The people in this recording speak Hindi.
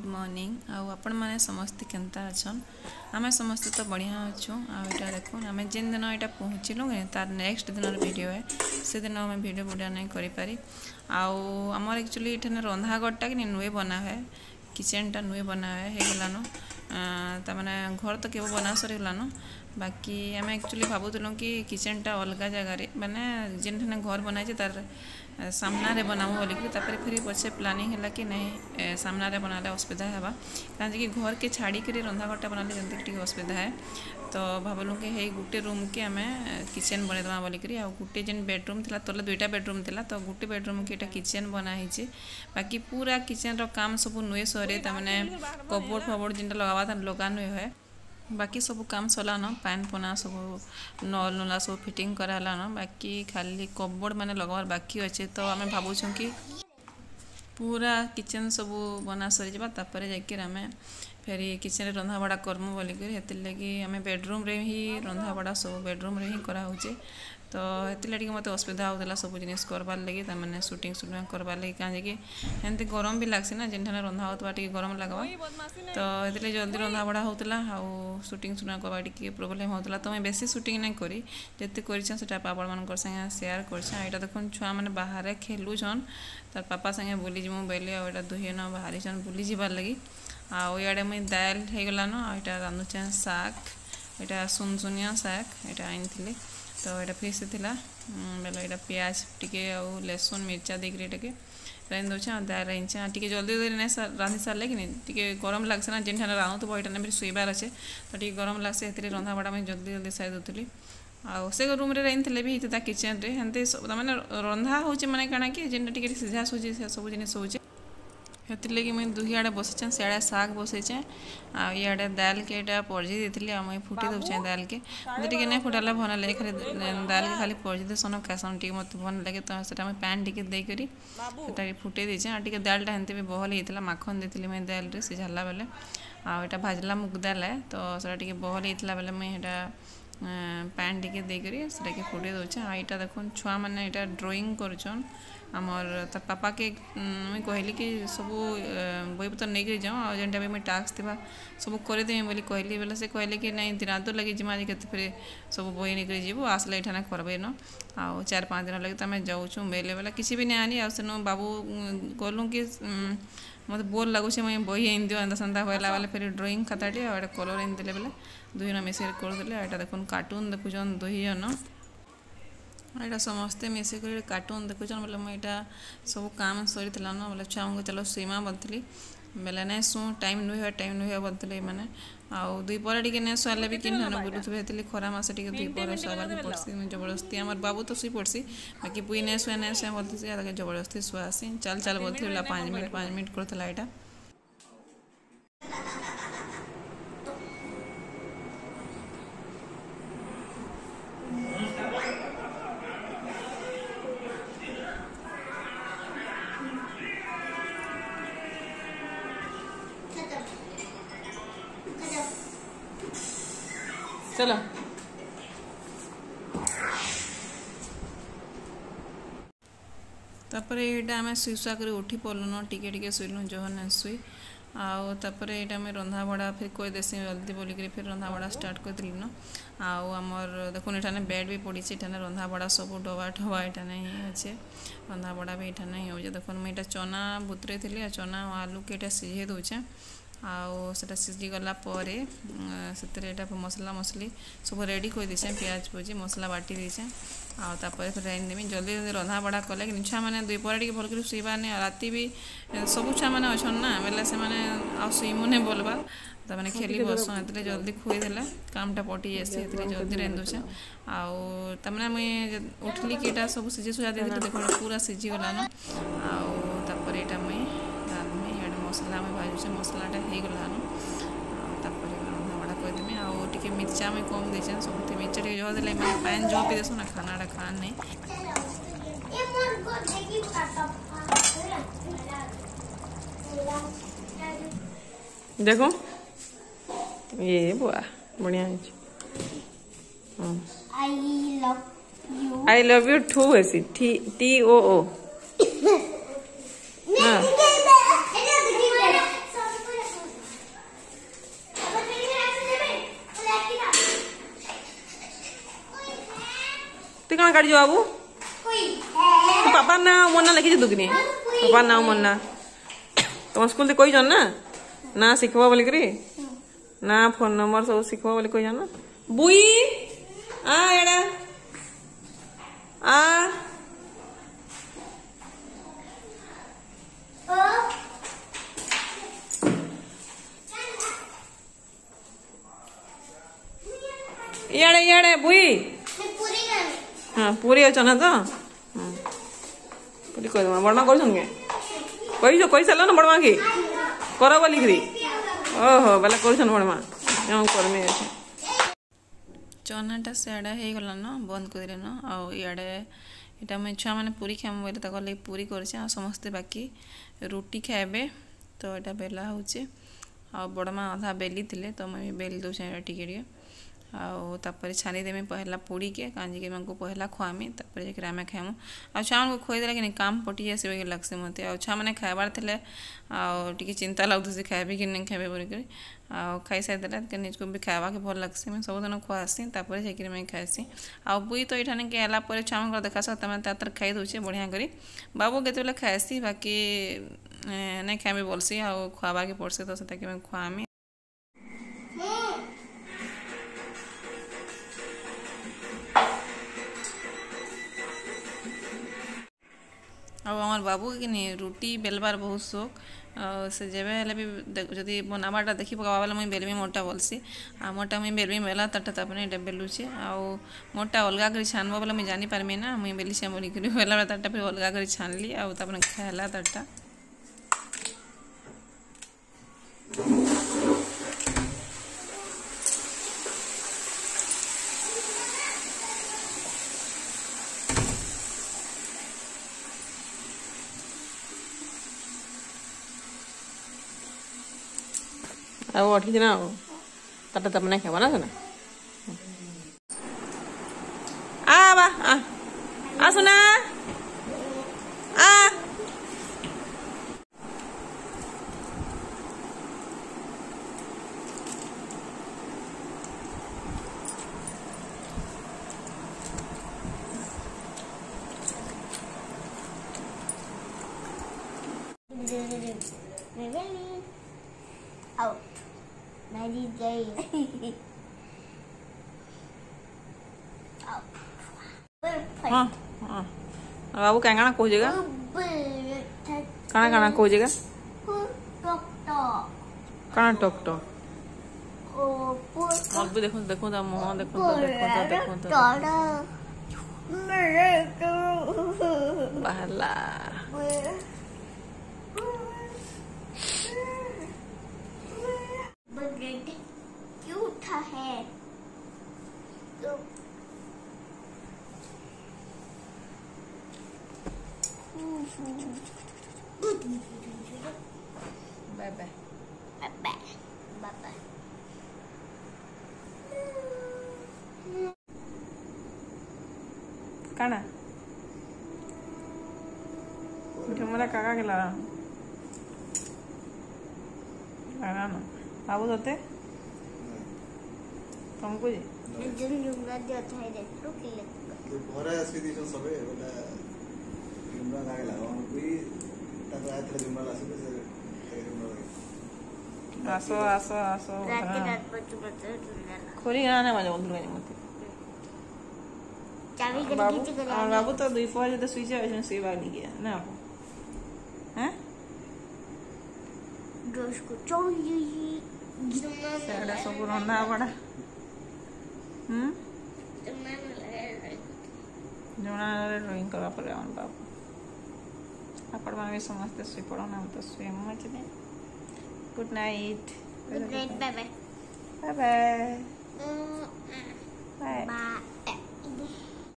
गुड मॉर्निंग आउ आपण मैंने समस्ते केनता अच्छन आमे समस्ते तो बढ़िया अच्छु आटा देखुन आम जिन दिन यहाँ पहुँचलु तार नेक्स्ट दिन वीडियो है से दिन आम वीडियो बुढ़ा नहीं करें आमर एक्चुअली ये रंधागढ़टा कि नुए बना है किचेनटा नुए बना है गलान तमाने घर तो केव बना सरीगलान बाकी आम एक्चुअली भावुलु कि किचेनटा अलग जगार माने जिन घर बनाई तार सामना बनामु बोलिक फिर पछे प्लानिंग है कि नहीं सामना बनाले असुविधा है कहीं घर के छाड़ी रंधाघरटा बनाले जमी असुविधा है तो भावलु कि हे गोटे रूम के आम किचेन बनईदमा बोलिक गोटे जेन बेडरूम था तले दुईटा बेडरूम था तो गोटे बेडरूम के किचेन बनाई बाकी पूरा किचेन रो काम सब नुए सरे तमाने कबोर्ड फबोर्ड जिनटा लगावा था लगा नुए है बाकी सब काम सरलान पैन पोना सब नल नुला सब फिटिंग करालान बाकी खाली कबोर्ड माने लगावार बाकी अच्छे तो आम भावुँ कि पूरा किचेन सब बना सरी जावा तापर जाकर आम फिर किचेन रंधा बड़ा करमु बोलिक लगी आम बेडरूम रे ही रंधा बड़ा सब बेडरूम रे ही कराऊे तो ये मत असुविधा होता सब जिन करवार लगे तमें सुटिंग करवार लगे कहीं एमती गरम भी लगसी ना जिन रंधा होता गरम लगवा तो ये जल्दी रंधा बड़ा होता सुटिंग करवा टी प्रोब्लेम होता तो मैं बेसी सुटिंग नहीं करी जिते कर पापड़ मान संगे सेयार कर देखो छुआ मैंने बाहर खेलुन तार पापा संगे बुली जीमु बेले आटा दुहे न बाहरी बुली जीवार लगी आड़े मुई दाल हो गलान आटा रांधुचे शाग यहाँ सुनसुनिया शाग यहाँ आनी तो यहाँ फिश थी बेले यहाँ प्याज टी लहसुन मिर्चा देके रांधि दूचे दाल रांधे टी जल्दी जल्दी नहीं रांधि सारे कि नहीं गरम लगसे ना जिन रांधुव यहाँ फिर शुबार अच्छे तो टी गरम लगसे रंधा बड़ा मैं जल्दी जल्दी सारी दूसरी आउ से रूम रांधि भी होता किचेन रे हेमती मैंने रंधा हो माने काना कि जिन टी सीझा सूझी सब जिन होचे हेतिरलगी मुई दुही आड़े बसचे सियाड़े शाग बसैचे आड़े दाल के यहाँ परजी देती मुई फुटी दूचे दाल के मतलब टी नहीं फुटाला भल लगे खाली दाल के खाली परजी देसन खासन टी मत भल लगे तो सेटा मुई पैन टी देकरी फुटे देचे टी दालटा हेमती भी बहल होता माखन देती मुई दाल रे सिझाला बेले आटा भाजला मुग दाल है तो सेटा बहल होता बेले मुई पैन टी देकरी से फुटे दूचे यहाँ देखो छुआ मैंने यहाँ ड्रॉइंग करछन आमर तार पापा के मुई कहली कि सब बही पतर नहीं जाऊँ जेनटा भी मुझे टास्क थी सब करदेमी बोली कहली बेले से कहले कि नहीं दिन तो लगे जिमा के फिर सब बही नहीं जीवु आसले यहाँ करबे न आउ 4-5 दिन लगे तो आम जाऊँ बेले बेले किसी भी नहीं आनी आसन बाबू कहलु कि मत बोर लगुच मुझे बही आनी दियो एंता सेंता होगा बेले फिर ड्रॉइंग खाताटे और कलर आनी देले बेले दुई जन मिसे करदे यहाँ देखुन कार्टून देखुन दुई जन यहाँ समस्ते मिसिक कार्टून देखुन बोले मुझे सब काम सरी न बोले छुआ को चलो शुमा बोलती बेले नहीं शु टाइम नुहे बोलते मैंने आउ दुईपर टी नहीं शुआले भी किन बुलूथे हेतु खरा मस टी दुईपर शुआबार पड़सी जबरदस्ती आम बाबू तो शुई पड़सी बाकी पुई नहीं शुआ बोलती जबरदस्ती शुआसी चल चल बोलती 5 मिनट करता यहाँ चलो तापर यहाँ आम शुई शुआ कर उठी पड़लुन टिके शुइलु जह ना शुई आउे यहाँ आम रंधा बड़ा फिर कोई देसी जल्दी बोलिक फिर रंधा बड़ा स्टार्ट कर न आमर देखुन यहाँ बेड भी पड़ी यहाँ रंधा बड़ा सब डबा ठबा यहाँ नहीं अच्छे रंधा बड़ा भी यहाँ नहीं हो देखुन मुझे चना बुतरे थी चना आलू के यहाँ सीझे दूचे आटा सीझी गलापर से मसला मसली सब रेडी कर दीचे प्याज पूजी मसला बाटी दीचे आपर फिर रांधदेमी जल्दी जल्दी रंधा बड़ा कले कि छुआ मैंने दुईपर टी भल कर शुबार नहीं राति भी सब छुआ मैंने अच्छा ना बेले से शुईमु नहीं बोलबार तो मैंने खेली बसन ये जल्दी खुईदेले कामटा पटी जाए जल्दी रांधुचे आने मुझे उठली कि सब सीझी सुझा दी देख पूरा सीझी गलान आपर यहाँ मुई मसला में भाजुचे मसलाटा हो गलान रंधा बड़ा करदेमी आगे मिर्चा में कम देचे सब मिर्चा टे जो दे पैन जो पी देसु ना खानाटा खान नहीं देखो ये बुआ बढ़िया आई लव यू टू ऐसी TOO हाँ तु कौन काट बाबू पापा ना मोर ना लिखी तू कि पापा ना मोर ना तुम स्कूल से कही ना ना शिखब बोलिकी ना फोन नंबर सब शिखब बोली कही ना बुई आ एड़ा आ इे इे बुई हाँ पूरी अच्छा ना तो पूरी कर बड़मा कर कही सारे ना बड़मा की कर बोलिकी ओहो बेला कर बड़मा करमी अच्छे चनाटा सियाड़े हो गला न बंद कर न आड़े यहाँ मुझे छुआ मैंने पूरी खाइम बोले तक लगे पूरी कर समस्ते बाकी रुटी खाए तो यहाँ बेला हो बड़मा अधा बेली थे तो मुझे बेली दूसरे टिके आउे छानीदेमी पहला पूड़ी के कांजी को पहला खुआमी जाकर आम खाइमु आ छुआ को खुईदे कि काम पटी आसवे कि लगसी मत आ छुआ मैंने खाइबार थे टी चिंता लगुसी खाइबे कि नहीं खाइबे बोलिक खाई सारी निजको भी खावा के भल लगसी मैं सबुदिन खुआसी जाकर मैं खाएसी आ बुई तो यहाँ के आलापर छुआ देखा सत्ता मैं खाई दूचे बढ़िया करी बाबू केत खाएसी बाकी नहीं खाइबे बोलसी आ खुआवा के पड़सी तो से मैं खुआमी आम बाबू कि नहीं रुटी बेलबार बहुत शौक से जेबे हेले भी जदि बनाबाटा देखी पका बोले मुझे बेलमी मोटा बोलसी आ मोटा मुझे बेलमी बेला तटा तापने ये बेलुचे आउ मोटा अलगा कर छानब बोले मुझे जानी पारमी ना मुझे बेली से बोलिक बेला तटा फिर अलगा कर छानली आने खाला तटा अब अठी ना तटा तब नहीं खावा ना सुना आ बा आ सुना आ out. Mary Jane. हाँ हाँ बाबू क्या गाना कहो जगह काना काना कहो जगह काना टक टक और भी देखो देखो तो मुँह देखो तो देखो तो बहला क्यों उठा है बाय बाय बाय बाय काना मिठा मेरा काका के लाना ना बाबू तोते तुमको जी जन जुमला जो था रे तो के घरे आसी दिस सबे बोला जुमला लागे लागो कोई तक रात रे जुमला आसी से आसो आसो आसो रात पर जुमला खोरी गाना मजा बोल रही मत चाबी करके खींच कर बाबू तो दुई फौज तो स्विच है से वाली गया ना हैं जोश को चाहिए सेड़ा सब रंधा बड़ा जोना ड्राइंग करवा पड़े आन बाबू आपण माने समस्त सुई पड़ो ना तो सुई मच ने good night bye bye bye bye bye bye